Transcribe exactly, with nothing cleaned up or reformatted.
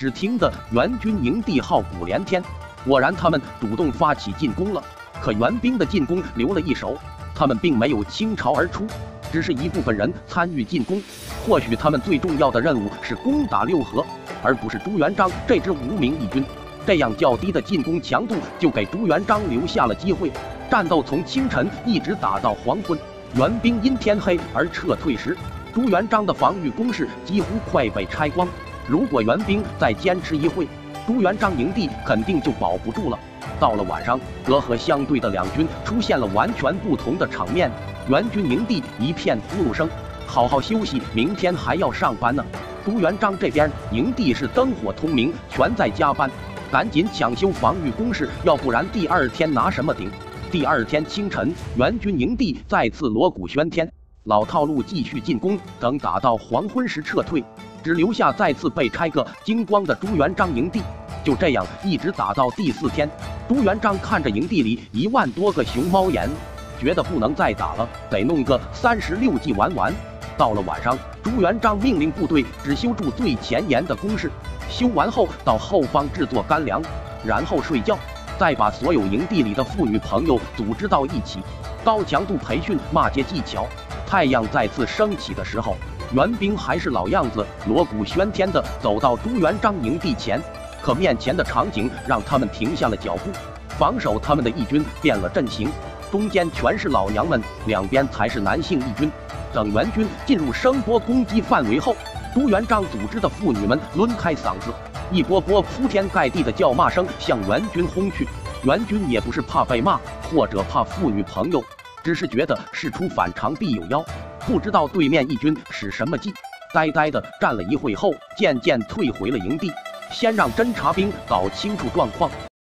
只听得援军营地号鼓连天。果然，他们主动发起进攻了。可援兵的进攻留了一手，他们并没有倾巢而出，只是一部分人参与进攻。或许他们最重要的任务是攻打六合，而不是朱元璋这支无名义军。这样较低的进攻强度就给朱元璋留下了机会。战斗从清晨一直打到黄昏，援兵因天黑而撤退时，朱元璋的防御工事几乎快被拆光。如果援兵再坚持一会，朱元璋营地肯定就保不住了。到了晚上，隔河相对的两军出现了完全不同的场面。援军营地一片呼噜声，好好休息，明天还要上班呢。朱元璋这边营地是灯火通明，全在加班，赶紧抢修防御工事，要不然第二天拿什么顶？第二天清晨，援军营地再次锣鼓喧天，老套路继续进攻，等打到黄昏时撤退，只留下再次被拆个精光的朱元璋营地。就这样一直打到第四天，朱元璋看着营地里一万多个熊猫眼，觉得不能再打了，得弄个三十六计玩完。到了晚上，朱元璋命令部队只修筑最前沿的工事，修完后到后方制作干粮，然后睡觉，再把所有营地里的妇女朋友组织到一起，高强度培训骂街技巧。太阳再次升起的时候，援兵还是老样子，锣鼓喧天地走到朱元璋营地前。可面前的场景让他们停下了脚步，防守他们的义军变了阵型，中间全是老娘们，两边才是男性义军。等援军进入声波攻击范围后，朱元璋组织的妇女们抡开嗓子，一波波铺天盖地的叫骂声向援军轰去。援军也不是怕被骂，或者怕妇女朋友，只是觉得事出反常必有妖，不知道对面义军使什么计，呆呆的站了一会后，渐渐退回了营地。先让侦察兵搞清楚状况。